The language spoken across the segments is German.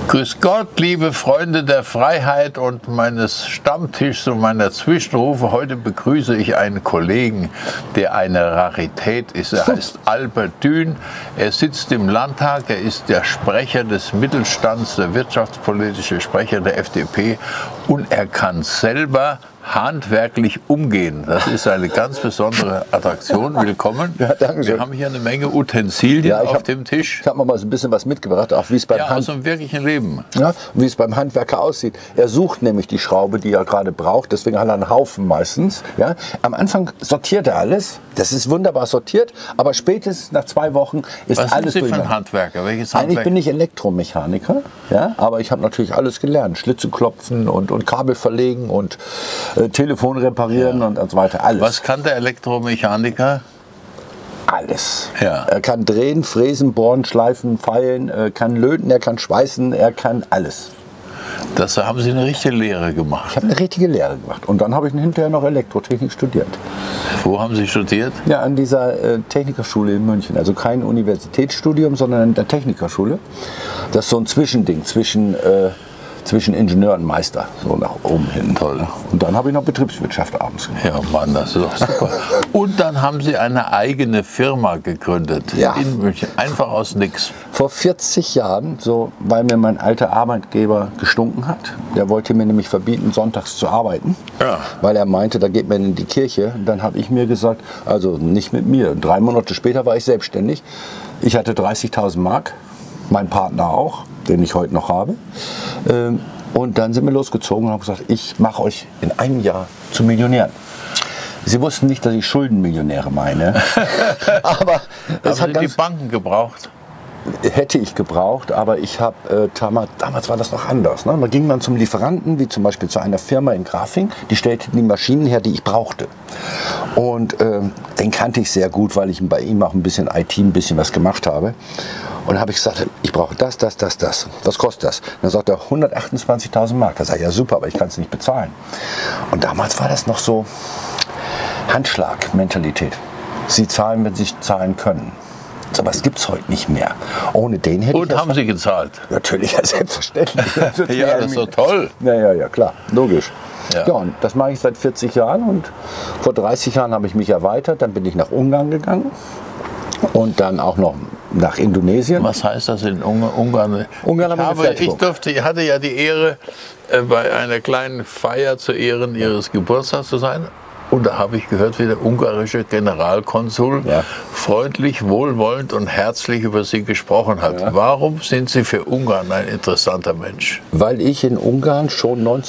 Grüß Gott, liebe Freunde der Freiheit und meines Stammtischs und meiner Zwischenrufe. Heute begrüße ich einen Kollegen, der eine Rarität ist. Er heißt Albert Dün. Er sitzt im Landtag. Er ist der Sprecher des Mittelstands, der wirtschaftspolitische Sprecher der FDP. Und er kann selber handwerklich umgehen. Das ist eine ganz besondere Attraktion. Willkommen. Ja, danke schön. Wir haben hier eine Menge Utensilien auf dem Tisch. Ich habe mal so ein bisschen was mitgebracht, auch wie es beim aus dem wirklichen Leben. Ja, wie es beim Handwerker aussieht. Er sucht nämlich die Schraube, die er gerade braucht. Deswegen hat er einen Haufen meistens. Ja. Am Anfang sortiert er alles. Das ist wunderbar sortiert. Aber spätestens nach 2 Wochen ist Was alles sind Sie für ein durcheinander. Handwerker? Welches Handwerk? Eigentlich bin ich Elektromechaniker. Ja, aber ich habe natürlich alles gelernt. Schlitze klopfen und Kabel verlegen und Telefon reparieren und so weiter. Alles. Was kann der Elektromechaniker? Alles. Ja. Er kann drehen, fräsen, bohren, schleifen, feilen, kann löten, er kann schweißen, er kann alles. Das haben Sie eine richtige Lehre gemacht. Ich habe eine richtige Lehre gemacht. Und dann habe ich hinterher noch Elektrotechnik studiert. Wo haben Sie studiert? Ja, an dieser Technikerschule in München. Also kein Universitätsstudium, sondern an der Technikerschule. Das ist so ein Zwischending zwischen Ingenieur und Meister, so nach oben hin. Toll. Und dann habe ich noch Betriebswirtschaft abends gemacht. Ja, Mann, das ist doch super. Und dann haben Sie eine eigene Firma gegründet in München, einfach aus nichts. Vor 40 Jahren, so, weil mir mein alter Arbeitgeber gestunken hat. Der wollte mir nämlich verbieten, sonntags zu arbeiten, weil er meinte, da geht man in die Kirche. Und dann habe ich mir gesagt, also nicht mit mir. 3 Monate später war ich selbstständig. Ich hatte 30.000 Mark, mein Partner auch, den ich heute noch habe. Und dann sind wir losgezogen und haben gesagt, ich mache euch in einem Jahr zu Millionären. Sie wussten nicht, dass ich Schuldenmillionäre meine. Aber es Haben hat Sie die Banken gebraucht? hätte ich gebraucht, aber ich habe damals war das noch anders. Ne? Da ging man zum Lieferanten, wie zum Beispiel zu einer Firma in Grafing, die stellte die Maschinen her, die ich brauchte. Und den kannte ich sehr gut, weil ich bei ihm auch ein bisschen IT, ein bisschen was gemacht habe. Und dann habe ich gesagt, ich brauche das. Was kostet das? Dann sagt er 128.000 Mark. Da sage ich, ja super, aber ich kann es nicht bezahlen. Und damals war das noch so Handschlag-Mentalität. Sie zahlen, wenn Sie zahlen können. So was gibt es heute nicht mehr. Ohne den hätte ich Und haben Sie gezahlt? Natürlich, ja, selbstverständlich. Ja, das ist so toll. Ja, klar, logisch. Ja. Ja, und das mache ich seit 40 Jahren und vor 30 Jahren habe ich mich erweitert. Dann bin ich nach Ungarn gegangen und dann auch noch nach Indonesien. Was heißt das in Ungarn? Ungarn haben wir Ich hatte ja die Ehre, bei einer kleinen Feier zu Ehren Ihres Geburtstags zu sein. Und da habe ich gehört, wie der ungarische Generalkonsul freundlich, wohlwollend und herzlich über Sie gesprochen hat. Ja. Warum sind Sie für Ungarn ein interessanter Mensch? Weil ich in Ungarn schon am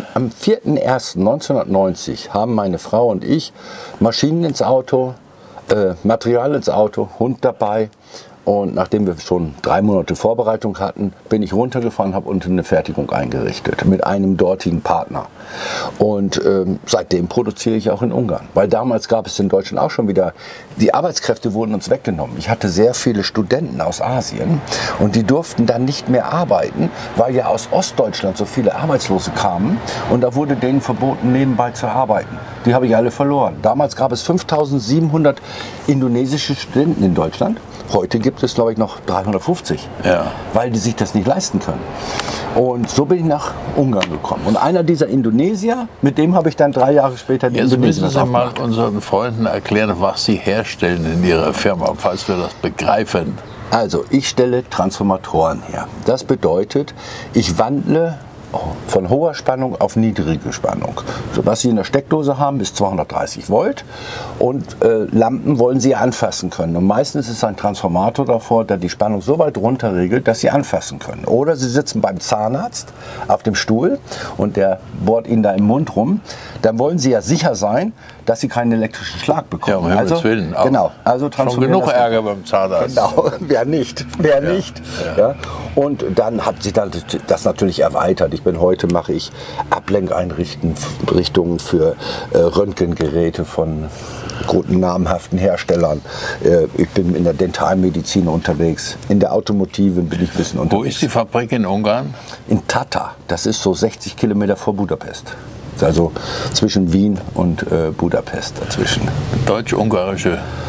4.1.1990 haben meine Frau und ich Maschinen ins Auto, Material ins Auto, Hund dabei. Und nachdem wir schon 3 Monate Vorbereitung hatten, bin ich runtergefahren, habe unten eine Fertigung eingerichtet mit einem dortigen Partner. Und seitdem produziere ich auch in Ungarn. Weil damals gab es in Deutschland auch schon wieder, die Arbeitskräfte wurden uns weggenommen. Ich hatte sehr viele Studenten aus Asien und die durften dann nicht mehr arbeiten, weil ja aus Ostdeutschland so viele Arbeitslose kamen. Und da wurde denen verboten, nebenbei zu arbeiten. Die habe ich alle verloren. Damals gab es 5.700 indonesische Studenten in Deutschland. Heute gibt es, glaube ich, noch 350, weil die sich das nicht leisten können. Und so bin ich nach Ungarn gekommen. Und einer dieser Indonesier, mit dem habe ich dann 3 Jahre später die Indonesien Jetzt müssen Sie mal unseren Freunden erklären, was Sie herstellen in Ihrer Firma, falls wir das begreifen. Also, ich stelle Transformatoren her. Das bedeutet, ich wandle von hoher Spannung auf niedrige Spannung. So, was Sie in der Steckdose haben, bis 230 Volt. Und Lampen wollen Sie anfassen können. Und meistens ist ein Transformator davor, der die Spannung so weit runter regelt, dass Sie anfassen können. Oder Sie sitzen beim Zahnarzt auf dem Stuhl und der bohrt Ihnen da im Mund rum. Dann wollen Sie ja sicher sein, dass Sie keinen elektrischen Schlag bekommen. Ja, um Himmels Willen. Genau. Also schon genug Ärger beim Zahnarzt. Genau. Wer nicht? Wer nicht? Ja. Und dann hat sich das natürlich erweitert. Heute mache ich Ablenkeinrichtungen für Röntgengeräte von guten namhaften Herstellern. Ich bin in der Dentalmedizin unterwegs. In der Automotive bin ich ein bisschen unterwegs. Wo ist die Fabrik in Ungarn? In Tata. Das ist so 60 Kilometer vor Budapest. Also zwischen Wien und Budapest dazwischen. Deutsch-ungarische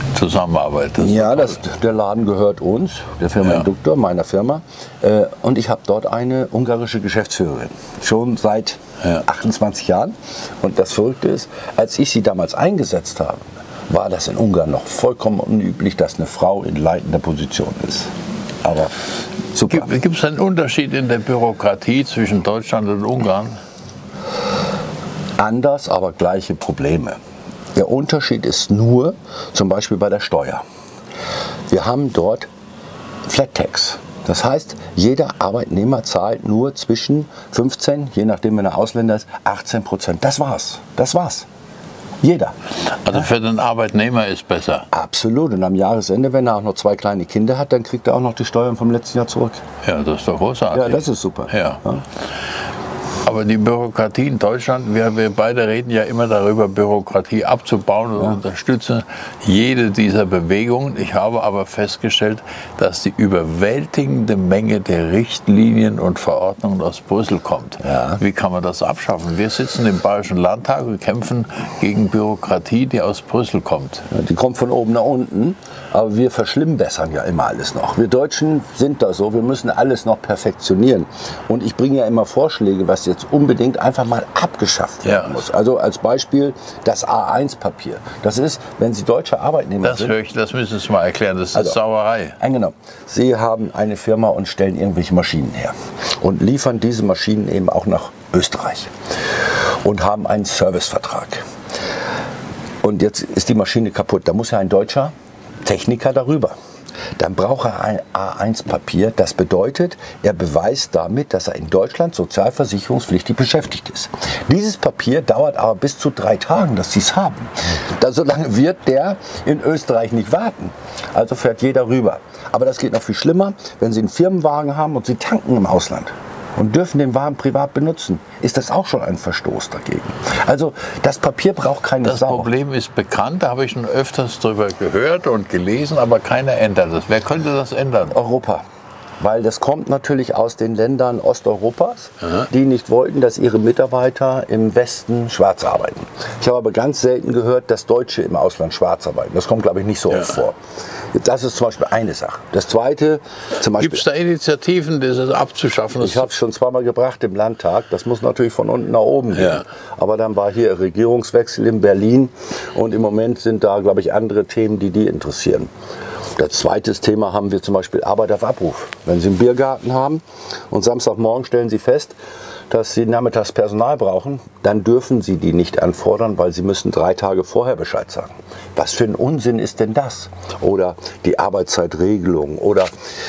zusammenarbeitet. Ja, der Laden gehört uns, der Firma Induktor, meiner Firma. Und ich habe dort eine ungarische Geschäftsführerin, schon seit 28 Jahren. Und das Verrückte ist, als ich sie damals eingesetzt habe, war das in Ungarn noch vollkommen unüblich, dass eine Frau in leitender Position ist. Aber super. Gibt es einen Unterschied in der Bürokratie zwischen Deutschland und Ungarn? Anders, aber gleiche Probleme. Der Unterschied ist nur zum Beispiel bei der Steuer. Wir haben dort Flat Tax. Das heißt, jeder Arbeitnehmer zahlt nur zwischen 15, je nachdem wenn er Ausländer ist, 18%. Das war's. Das war's. Jeder. Also für den Arbeitnehmer ist besser. Absolut. Und am Jahresende, wenn er auch noch 2 kleine Kinder hat, dann kriegt er auch noch die Steuern vom letzten Jahr zurück. Ja, das ist doch großartig. Ja, das ist super. Ja. Aber die Bürokratie in Deutschland, wir beide reden ja immer darüber, Bürokratie abzubauen und unterstützen jede dieser Bewegungen. Ich habe aber festgestellt, dass die überwältigende Menge der Richtlinien und Verordnungen aus Brüssel kommt. Ja. Wie kann man das abschaffen? Wir sitzen im Bayerischen Landtag und kämpfen gegen Bürokratie, die aus Brüssel kommt. Ja, die kommt von oben nach unten, aber wir verschlimmbessern ja immer alles noch. Wir Deutschen sind da so, wir müssen alles noch perfektionieren. Und ich bringe ja immer Vorschläge, was jetzt unbedingt einfach mal abgeschafft werden muss. Also als Beispiel das A1-Papier. Das ist, wenn Sie deutsche Arbeitnehmer sind. Das müssen Sie mal erklären, das ist Sauerei. Genau. Sie haben eine Firma und stellen irgendwelche Maschinen her und liefern diese Maschinen eben auch nach Österreich und haben einen Servicevertrag. Und jetzt ist die Maschine kaputt. Da muss ja ein deutscher Techniker darüber. Dann braucht er ein A1-Papier. Das bedeutet, er beweist damit, dass er in Deutschland sozialversicherungspflichtig beschäftigt ist. Dieses Papier dauert aber bis zu 3 Tagen, dass sie es haben. So lange wird der in Österreich nicht warten. Also fährt jeder rüber. Aber das geht noch viel schlimmer, wenn Sie einen Firmenwagen haben und Sie tanken im Ausland und dürfen den Wagen privat benutzen, ist das auch schon ein Verstoß dagegen. Also das Papier braucht keine Sau. Das Problem ist bekannt, da habe ich schon öfters darüber gehört und gelesen, aber keiner ändert es. Wer könnte das ändern? Europa. Weil das kommt natürlich aus den Ländern Osteuropas, die nicht wollten, dass ihre Mitarbeiter im Westen schwarz arbeiten. Ich habe aber ganz selten gehört, dass Deutsche im Ausland schwarz arbeiten. Das kommt, glaube ich, nicht so oft vor. Das ist zum Beispiel eine Sache. Das Zweite, zum Beispiel. Gibt es da Initiativen, das abzuschaffen? Ich habe es schon zweimal gebracht im Landtag. Das muss natürlich von unten nach oben gehen. Ja. Aber dann war hier Regierungswechsel in Berlin und im Moment sind da, glaube ich, andere Themen, die interessieren. Das zweite Thema haben wir zum Beispiel Arbeit auf Abruf. Wenn Sie einen Biergarten haben und Samstagmorgen stellen Sie fest, dass Sie nachmittags Personal brauchen, dann dürfen Sie die nicht anfordern, weil Sie müssen 3 Tage vorher Bescheid sagen. Was für ein Unsinn ist denn das? Oder die Arbeitszeitregelung oder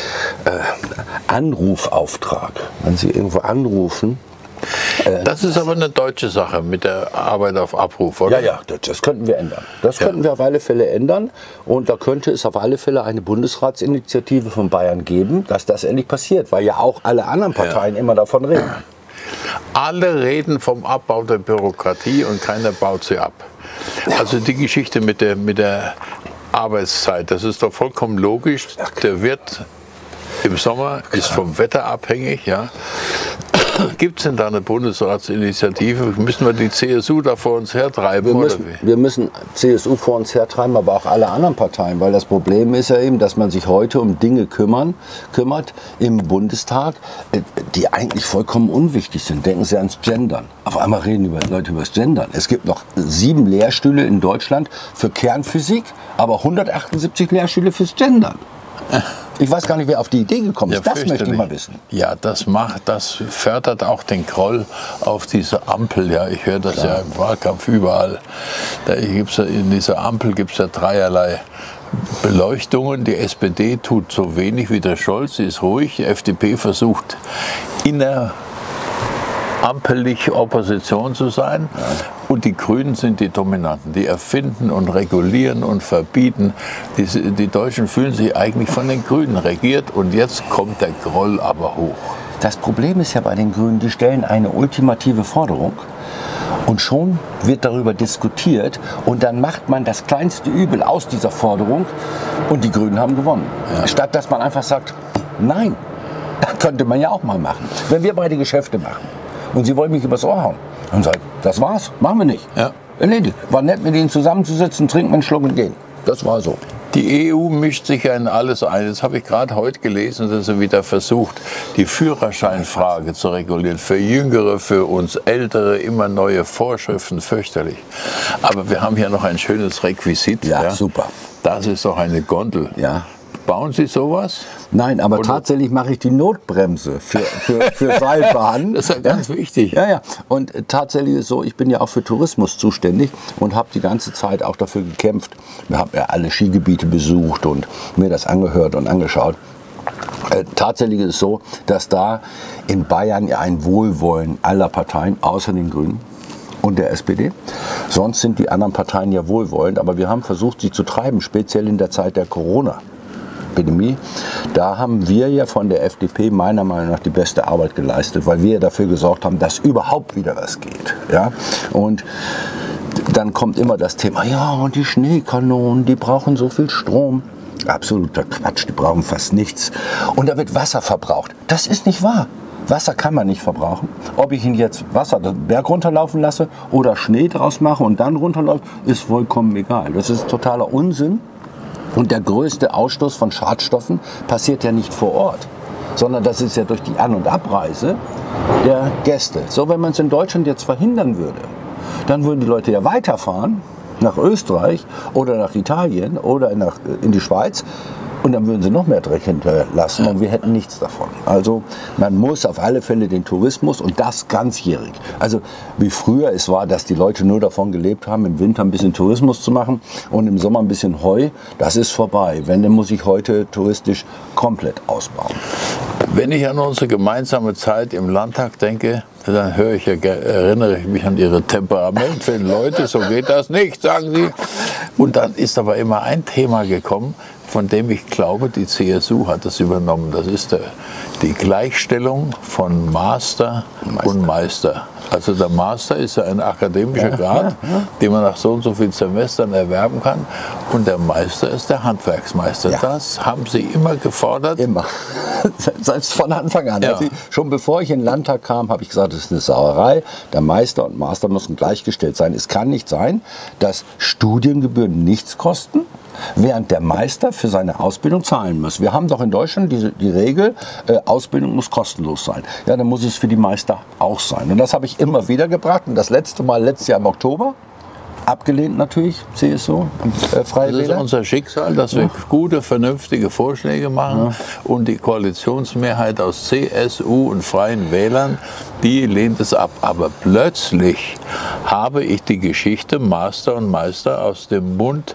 Anrufauftrag. Wenn Sie irgendwo anrufen. Das ist aber eine deutsche Sache mit der Arbeit auf Abruf, oder? Ja, das könnten wir ändern. Das könnten wir auf alle Fälle ändern. Und da könnte es auf alle Fälle eine Bundesratsinitiative von Bayern geben, dass das endlich passiert, weil ja auch alle anderen Parteien immer davon reden. Alle reden vom Abbau der Bürokratie und keiner baut sie ab. Also die Geschichte mit der Arbeitszeit, das ist doch vollkommen logisch. Der Wirt im Sommer ist vom Wetter abhängig, ja. Gibt es denn da eine Bundesratsinitiative? Müssen wir die CSU da vor uns hertreiben? Wir müssen CSU vor uns hertreiben, aber auch alle anderen Parteien, weil das Problem ist ja eben, dass man sich heute um Dinge kümmert im Bundestag, die eigentlich vollkommen unwichtig sind. Denken Sie ans Gendern. Auf einmal reden Leute über das Gendern. Es gibt noch 7 Lehrstühle in Deutschland für Kernphysik, aber 178 Lehrstühle fürs Gendern. Ich weiß gar nicht, wer auf die Idee gekommen ist. Das möchte ich mal wissen. Ja, das fördert auch den Groll auf diese Ampel. Ja, ich höre das ja im Wahlkampf überall. In dieser Ampel gibt es ja dreierlei Beleuchtungen. Die SPD tut so wenig wie der Scholz, sie ist ruhig. Die FDP versucht ampelig Opposition zu sein. Ja. Und die Grünen sind die Dominanten. Die erfinden und regulieren und verbieten. Die Deutschen fühlen sich eigentlich von den Grünen regiert. Und jetzt kommt der Groll aber hoch. Das Problem ist ja bei den Grünen, die stellen eine ultimative Forderung. Und schon wird darüber diskutiert. Und dann macht man das kleinste Übel aus dieser Forderung. Und die Grünen haben gewonnen. Ja. Statt dass man einfach sagt, nein, könnte man ja auch mal machen. Wenn wir beide Geschäfte machen. Und Sie wollen mich übers Ohr hauen. Und sagen, das war's, machen wir nicht. Ja. Erledigt. War nett, mit Ihnen zusammenzusitzen, trinken einen Schluck und gehen. Das war so. Die EU mischt sich ja in alles ein. Das habe ich gerade heute gelesen, dass sie wieder versucht, die Führerscheinfrage zu regulieren. Für Jüngere, für uns Ältere, immer neue Vorschriften, fürchterlich. Aber wir haben hier noch ein schönes Requisit. Ja, super. Das ist doch eine Gondel. Ja. Bauen Sie sowas? Nein, aber tatsächlich mache ich die Notbremse für Seilbahnen. Das ist ja ganz wichtig. Ja, ja. Und tatsächlich ist es so, ich bin ja auch für Tourismus zuständig und habe die ganze Zeit auch dafür gekämpft. Wir haben ja alle Skigebiete besucht und mir das angehört und angeschaut. Tatsächlich ist es so, dass da in Bayern ja ein Wohlwollen aller Parteien, außer den Grünen und der SPD. Sonst sind die anderen Parteien ja wohlwollend, aber wir haben versucht, sie zu treiben, speziell in der Zeit der Corona-Epidemie. Da haben wir ja von der FDP meiner Meinung nach die beste Arbeit geleistet, weil wir dafür gesorgt haben, dass überhaupt wieder was geht. Ja? Und dann kommt immer das Thema, ja, und die Schneekanonen, die brauchen so viel Strom. Absoluter Quatsch, die brauchen fast nichts. Und da wird Wasser verbraucht. Das ist nicht wahr. Wasser kann man nicht verbrauchen. Ob ich ihn jetzt Wasser den Berg runterlaufen lasse oder Schnee draus mache und dann runterläuft, ist vollkommen egal. Das ist totaler Unsinn. Und der größte Ausstoß von Schadstoffen passiert ja nicht vor Ort, sondern das ist ja durch die An- und Abreise der Gäste. So, wenn man es in Deutschland jetzt verhindern würde, dann würden die Leute ja weiterfahren nach Österreich oder nach Italien oder in die Schweiz. Und dann würden sie noch mehr Dreck hinterlassen und wir hätten nichts davon. Also man muss auf alle Fälle den Tourismus und das ganzjährig. Also wie früher es war, dass die Leute nur davon gelebt haben, im Winter ein bisschen Tourismus zu machen und im Sommer ein bisschen Heu, das ist vorbei. Wenn, dann muss ich heute touristisch komplett ausbauen. Wenn ich an unsere gemeinsame Zeit im Landtag denke, dann erinnere ich mich an Ihre temperamentvollen Leute, so geht das nicht, sagen Sie. Und dann ist aber immer ein Thema gekommen, von dem ich glaube, die CSU hat das übernommen. Das ist die Gleichstellung von Master und Meister. Also der Master ist ja ein akademischer Grad, den man nach so und so vielen Semestern erwerben kann. Und der Meister ist der Handwerksmeister. Ja. Das haben Sie immer gefordert? Immer. Selbst von Anfang an. Ja. Also schon bevor ich in den Landtag kam, habe ich gesagt, das ist eine Sauerei. Der Meister und Master müssen gleichgestellt sein. Es kann nicht sein, dass Studiengebühren nichts kosten, während der Meister für seine Ausbildung zahlen muss. Wir haben doch in Deutschland die Regel, Ausbildung muss kostenlos sein. Ja, dann muss es für die Meister auch sein. Und das habe ich immer wieder gebracht. Und das letzte Mal, letztes Jahr im Oktober, abgelehnt natürlich, CSU und Freie Wähler. Das ist unser Schicksal, dass wir gute, vernünftige Vorschläge machen und die Koalitionsmehrheit aus CSU und Freien Wählern, die lehnt es ab. Aber plötzlich habe ich die Geschichte Master und Meister aus dem Mund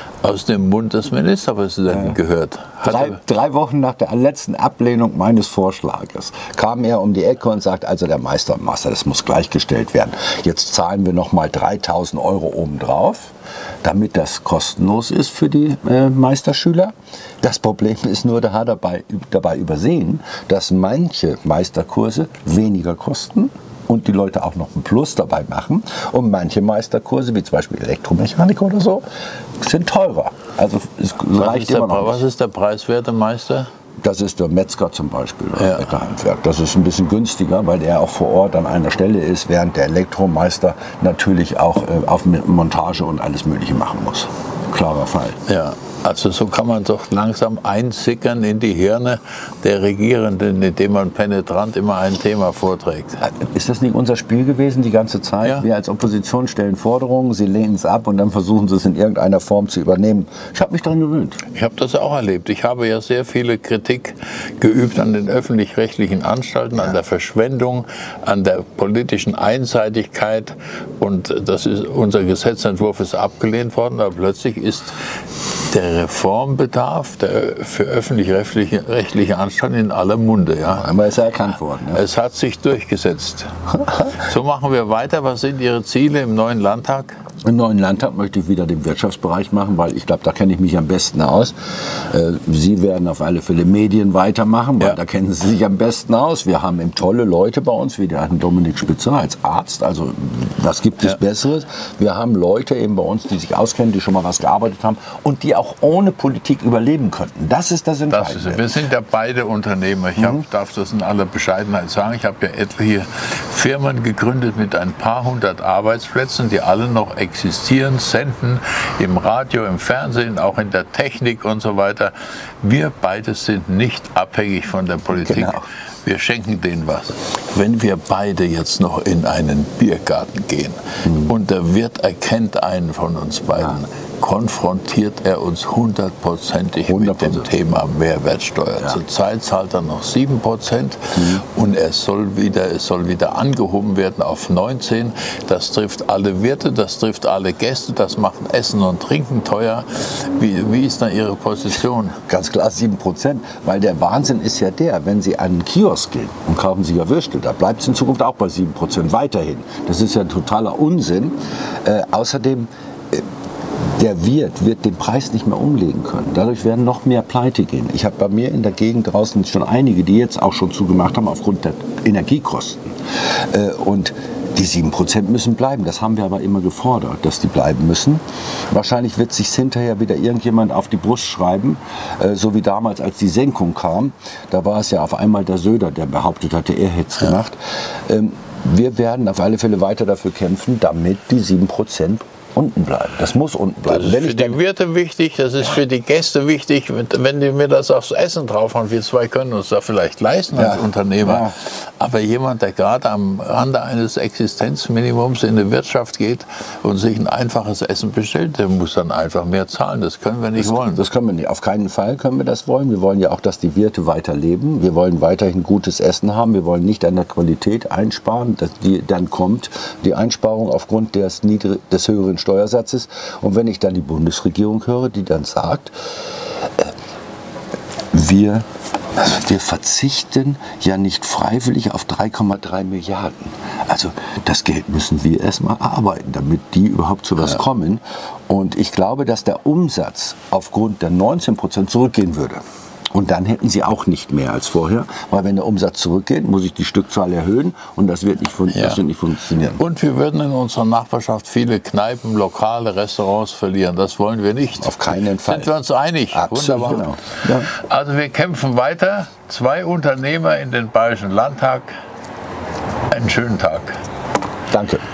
des Ministerpräsidenten gehört. Drei Wochen nach der letzten Ablehnung meines Vorschlages kam er um die Ecke und sagt, also der Meister und Master, das muss gleichgestellt werden. Jetzt zahlen wir noch mal 3.000 € obendrauf, damit das kostenlos ist für die Meisterschüler. Das Problem ist nur, der hat dabei übersehen, dass manche Meisterkurse weniger kosten und die Leute auch noch ein Plus dabei machen. Und manche Meisterkurse, wie zum Beispiel Elektromechanik oder so, sind teurer. Also es reicht immer noch nicht. Was ist der preiswerte Meister? Das ist der Metzger zum Beispiel, oder Handwerk. Das ist ein bisschen günstiger, weil er auch vor Ort an einer Stelle ist, während der Elektromeister natürlich auch auf Montage und alles Mögliche machen muss. Klarer Fall. Ja. Also so kann man doch langsam einsickern in die Hirne der Regierenden, indem man penetrant immer ein Thema vorträgt. Ist das nicht unser Spiel gewesen die ganze Zeit? Ja. Wir als Opposition stellen Forderungen, sie lehnen es ab und dann versuchen sie es in irgendeiner Form zu übernehmen. Ich habe mich daran gewöhnt. Ich habe das auch erlebt. Ich habe ja sehr viele Kritik geübt an den öffentlich-rechtlichen Anstalten, an der Verschwendung, an der politischen Einseitigkeit. Und unser Gesetzentwurf ist abgelehnt worden, aber plötzlich ist der Reformbedarf für öffentlich-rechtliche Anstalten in aller Munde. Ja. Einmal ist er erkannt worden. Ja. Es hat sich durchgesetzt. So machen wir weiter. Was sind Ihre Ziele im neuen Landtag? Im neuen Landtag möchte ich wieder den Wirtschaftsbereich machen, weil ich glaube, da kenne ich mich am besten aus. Sie werden auf alle Fälle Medien weitermachen, weil da kennen Sie sich am besten aus. Wir haben eben tolle Leute bei uns, wie der Dominik Spitzer als Arzt. Also was gibt es Besseres? Wir haben Leute eben bei uns, die sich auskennen, die schon mal was gearbeitet haben und die auch ohne Politik überleben könnten. Das ist das Entscheidende. Wir sind ja beide Unternehmer. Ich darf das in aller Bescheidenheit sagen. Ich habe ja etliche Firmen gegründet mit ein paar hundert Arbeitsplätzen, die alle noch existieren, senden, im Radio, im Fernsehen, auch in der Technik und so weiter. Wir beide sind nicht abhängig von der Politik. Genau. Wir schenken denen was. Wenn wir beide jetzt noch in einen Biergarten gehen und der Wirt erkennt einen von uns beiden, konfrontiert er uns hundertprozentig mit dem Thema Mehrwertsteuer. Ja. Zurzeit zahlt er noch 7% und es soll wieder angehoben werden auf 19%. Das trifft alle Wirte, das trifft alle Gäste, das macht Essen und Trinken teuer. Wie ist da Ihre Position? Ganz klar 7%, weil der Wahnsinn ist ja der, wenn Sie an einen Kiosk gehen und kaufen sich ja Würstel, da bleibt es in Zukunft auch bei 7% weiterhin. Das ist ja ein totaler Unsinn. Außerdem der Wirt wird den Preis nicht mehr umlegen können. Dadurch werden noch mehr pleite gehen. Ich habe bei mir in der Gegend draußen schon einige, die jetzt auch schon zugemacht haben aufgrund der Energiekosten. Und die 7% müssen bleiben. Das haben wir aber immer gefordert, dass die bleiben müssen. Wahrscheinlich wird sich hinterher wieder irgendjemand auf die Brust schreiben, so wie damals, als die Senkung kam. Da war es ja auf einmal der Söder, der behauptet hatte, er hätte es gemacht. Wir werden auf alle Fälle weiter dafür kämpfen, damit die 7% unten bleiben. Das muss unten bleiben. Das ist für die Wirte wichtig, das ist für die Gäste wichtig. Wenn die mir das aufs Essen drauf haben, wir zwei können uns da vielleicht leisten als Unternehmer. Ja. Aber jemand, der gerade am Rande eines Existenzminimums in die Wirtschaft geht und sich ein einfaches Essen bestellt, der muss dann einfach mehr zahlen. Das können wir nicht wollen. Das können wir nicht. Auf keinen Fall können wir das wollen. Wir wollen ja auch, dass die Wirte weiter leben. Wir wollen weiterhin gutes Essen haben. Wir wollen nicht an der Qualität einsparen. Dann kommt die Einsparung aufgrund des höheren Steuersatzes. Und wenn ich dann die Bundesregierung höre, die dann sagt, wir verzichten ja nicht freiwillig auf 3,3 Milliarden. Also das Geld müssen wir erstmal arbeiten, damit die überhaupt zu was kommen. Und ich glaube, dass der Umsatz aufgrund der 19% zurückgehen würde. Und dann hätten sie auch nicht mehr als vorher, weil wenn der Umsatz zurückgeht, muss ich die Stückzahl erhöhen und das wird nicht funktionieren. Und wir würden in unserer Nachbarschaft viele Kneipen, Lokale, Restaurants verlieren. Das wollen wir nicht. Auf keinen Fall. Sind wir uns einig? Absolut. Wunderbar. Genau. Ja. Also wir kämpfen weiter. 2 Unternehmer in den Bayerischen Landtag. Einen schönen Tag. Danke.